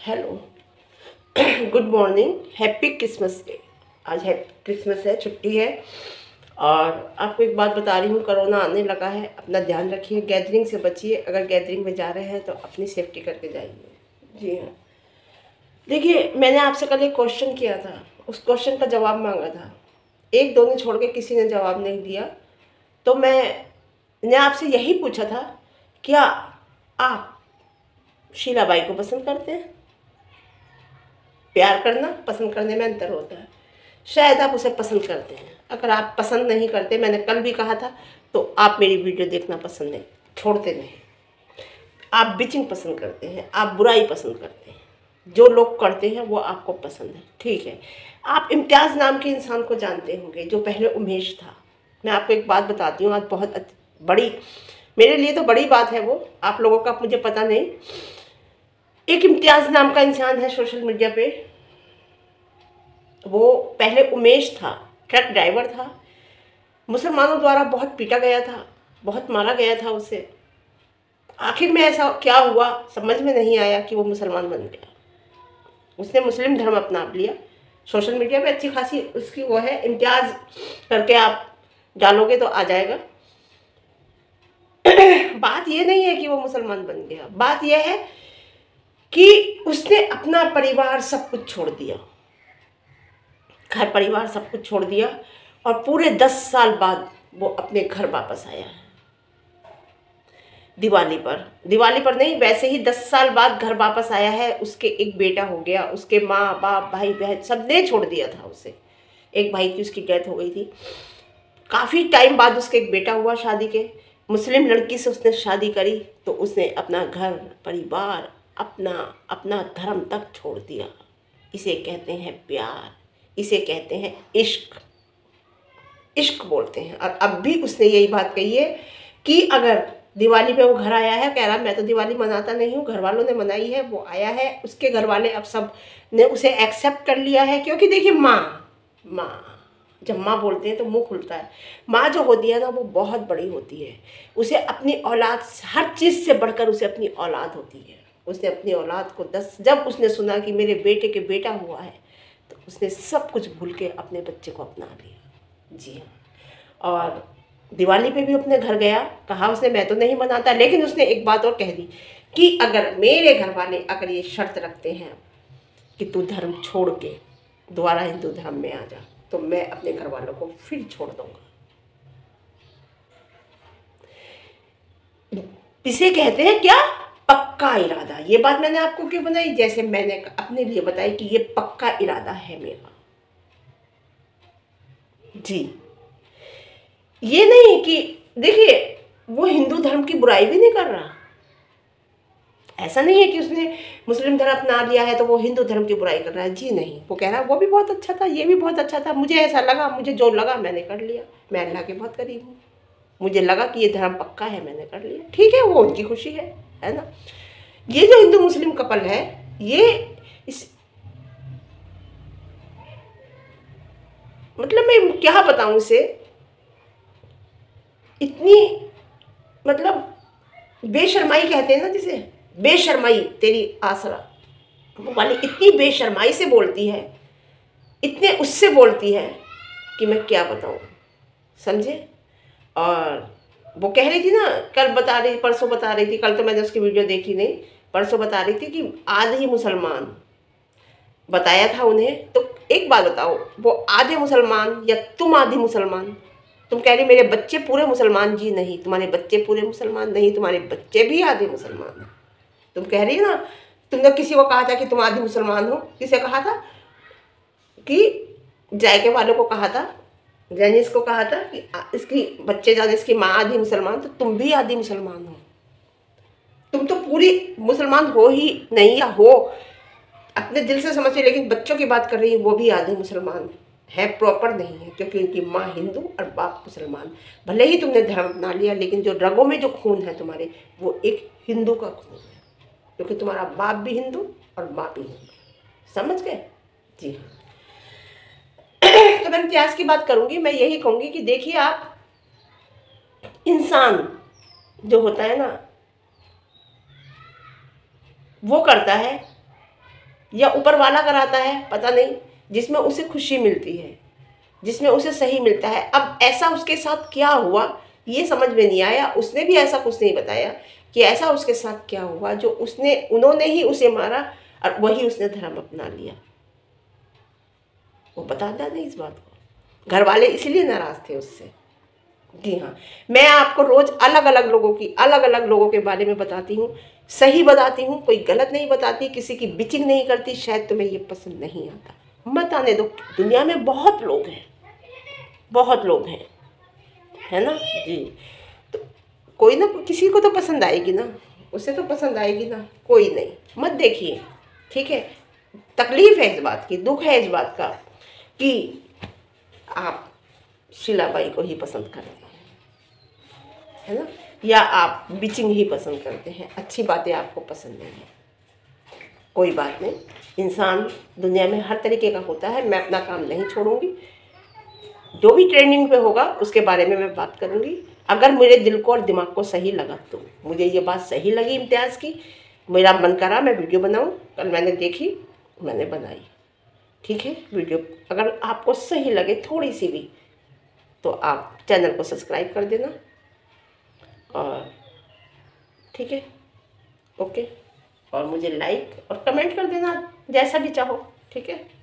Hello. Good morning. Happy Christmas day. आज है Christmas है, छुट्टी है। और आपको एक बात बता रही हूँ, कोरोना आने लगा है। अपना ध्यान रखिए, गैदरिंग से बचिए। अगर गैदरिंग में जा रहे हैं तो अपनी सेफ्टी करके जाइए। जी हाँ। देखिए, मैंने आपसे कल एक क्वेश्चन किया था, उस क्वेश्चन का जवाब मांगा था। एक दो ने छोड़ के किसी ने जवाब नहीं दिया। तो मैंने आपसे यही पूछा था, क्या आप शीलाबाई को पसंद करते हैं? प्यार करना, पसंद करने में अंतर होता है। शायद आप उसे पसंद करते हैं। अगर आप पसंद नहीं करते, मैंने कल भी कहा था, तो आप मेरी वीडियो देखना पसंद नहीं छोड़ते नहीं। आप बिचिंग पसंद करते हैं, आप बुराई पसंद करते हैं। जो लोग करते हैं वो आपको पसंद है, ठीक है। आप इम्तियाज़ नाम के इंसान को जानते होंगे, जो पहले उमेश था। मैं आपको एक बात बताती हूँ, आज बहुत बड़ी, मेरे लिए तो बड़ी बात है वो, आप लोगों का मुझे पता नहीं। एक इम्तियाज़ नाम का इंसान है सोशल मीडिया पे। वो पहले उमेश था, ट्रक ड्राइवर था। मुसलमानों द्वारा बहुत पीटा गया था, बहुत मारा गया था उसे। आखिर में ऐसा क्या हुआ समझ में नहीं आया कि वो मुसलमान बन गया। उसने मुस्लिम धर्म अपना लिया। सोशल मीडिया पे अच्छी खासी उसकी वो है, इम्तियाज़ करके आप डालोगे तो आ जाएगा। बात ये नहीं है कि वो मुसलमान बन गया, बात यह है कि उसने अपना परिवार सब कुछ छोड़ दिया, घर परिवार सब कुछ छोड़ दिया। और पूरे 10 साल बाद वो अपने घर वापस आया है। दिवाली पर नहीं, वैसे ही 10 साल बाद घर वापस आया है। उसके एक बेटा हो गया, उसके माँ बाप भाई बहन सब ने छोड़ दिया था उसे। एक भाई की उसकी डेथ हो गई थी। काफ़ी टाइम बाद उसके एक बेटा हुआ शादी के। मुस्लिम लड़की से उसने शादी करी, तो उसने अपना घर परिवार, अपना अपना धर्म तक छोड़ दिया। इसे कहते हैं प्यार, इसे कहते हैं इश्क। इश्क बोलते हैं। और अब भी उसने यही बात कही है कि अगर दिवाली पे वो घर आया है, कह रहा मैं तो दिवाली मनाता नहीं हूँ, घर वालों ने मनाई है, वो आया है, उसके घर वाले अब सब ने उसे एक्सेप्ट कर लिया है। क्योंकि देखिए, माँ जब माँ बोलते हैं तो मुंह खुलता है। माँ जो होती है ना, वो बहुत बड़ी होती है। उसे अपनी औलाद, हर चीज़ से बढ़कर उसे अपनी औलाद होती है। उसने अपनी औलाद को जब उसने सुना कि मेरे बेटे के बेटा हुआ है, तो उसने सब कुछ भूल के अपने बच्चे को अपना लिया। जी हाँ। और दिवाली पे भी अपने घर गया, कहा उसने मैं तो नहीं मनाता, लेकिन उसने एक बात और कह दी कि अगर मेरे घर वाले अगर ये शर्त रखते हैं कि तू धर्म छोड़ के दोबारा हिंदू धर्म में आ जा, तो मैं अपने घर वालों को फिर छोड़ दूंगा। इसे कहते हैं क्या? पक्का इरादा। ये बात मैंने आपको क्यों बनाई? जैसे मैंने अपने लिए बताई कि ये पक्का इरादा है मेरा। जी, ये नहीं कि देखिए, वो हिंदू धर्म की बुराई भी नहीं कर रहा। ऐसा नहीं है कि उसने मुस्लिम धर्म अपना लिया है तो वो हिंदू धर्म की बुराई कर रहा है। जी नहीं, वो कह रहा है वो भी बहुत अच्छा था, ये भी बहुत अच्छा था, मुझे ऐसा लगा, मुझे जो लगा मैंने कर लिया। मैं अल्लाह के बहुत करीब हूँ, मुझे लगा कि ये धर्म पक्का है, मैंने कर लिया। ठीक है, वो उनकी खुशी है ना। ये जो हिंदू मुस्लिम कपल है, ये इस मतलब मैं क्या बताऊँ इसे, इतनी मतलब बेशर्माई कहते हैं ना जिसे, बेशर्माई तेरी आसरा, वो वाली इतनी बेशर्माई से बोलती है, इतने उससे बोलती है कि मैं क्या बताऊँ, समझे। और वो कह रही थी ना, कल बता रही, परसों बता रही थी, कल तो मैंने उसकी वीडियो देखी नहीं, परसों बता रही थी कि आधे मुसलमान बताया था उन्हें। तो एक बात बताओ, वो आधे मुसलमान या तुम आधी मुसलमान? तुम कह रही मेरे बच्चे पूरे मुसलमान। जी नहीं, तुम्हारे बच्चे पूरे मुसलमान नहीं, तुम्हारे बच्चे भी आधे मुसलमान हैं। तुम कह रही हो ना, तुमने किसी को कहा था कि तुम आधी मुसलमान हो? किसे कहा था? कि जायके वालों को कहा था, जैनिस को कहा था कि इसकी बच्चे जाने इसकी माँ आधी मुसलमान, तो तुम भी आधी मुसलमान हो। तुम तो पूरी मुसलमान हो ही नहीं, या हो अपने दिल से समझिए, लेकिन बच्चों की बात कर रही हूँ, वो भी आधे मुसलमान है, प्रॉपर नहीं है, क्योंकि उनकी माँ हिंदू और बाप मुसलमान। भले ही तुमने धर्म अपना लिया, लेकिन जो रगों में जो खून है तुम्हारे, वो एक हिंदू का खून है, क्योंकि तुम्हारा बाप भी हिंदू और माँ भी हिंदू। समझ गए? जी हाँ। तो मैं इम्तियाज़ की बात करूंगी, मैं यही कहूंगी कि देखिए, आप इंसान जो होता है ना, वो करता है या ऊपर वाला कराता है, पता नहीं, जिसमें उसे खुशी मिलती है, जिसमें उसे सही मिलता है। अब ऐसा उसके साथ क्या हुआ ये समझ में नहीं आया। उसने भी ऐसा कुछ नहीं बताया कि ऐसा उसके साथ क्या हुआ जो उन्होंने ही उसे मारा और वही उसने धर्म अपना लिया। वो बताता नहीं इस बात को। घर वाले इसीलिए नाराज थे उससे। जी हाँ, मैं आपको रोज अलग अलग लोगों के बारे में बताती हूँ, सही बताती हूँ, कोई गलत नहीं बताती, किसी की बिचिंग नहीं करती। शायद तुम्हें ये पसंद नहीं आता, मत आने दो। दुनिया में बहुत लोग हैं, बहुत लोग हैं, है ना जी। तो कोई ना किसी को तो पसंद आएगी ना, उसे तो पसंद आएगी ना। कोई नहीं, मत देखिए, ठीक है। तकलीफ है इस बात की, दुख है इस बात का कि आप शीलाबाई को ही पसंद करते हैं, है ना, या आप बिचिंग ही पसंद करते हैं, अच्छी बातें आपको पसंद नहीं है। कोई बात नहीं, इंसान दुनिया में हर तरीके का होता है। मैं अपना काम नहीं छोड़ूंगी, जो भी ट्रेंडिंग पे होगा उसके बारे में मैं बात करूंगी। अगर मेरे दिल को और दिमाग को सही लगा तो, मुझे ये बात सही लगी इम्तियाज़ की, मेरा मन करा मैं वीडियो बनाऊं। कल मैंने देखी, मैंने बनाई, ठीक है। वीडियो अगर आपको सही लगे थोड़ी सी भी तो आप चैनल को सब्सक्राइब कर देना, और ठीक है, ओके। और मुझे लाइक और कमेंट कर देना जैसा भी चाहो, ठीक है।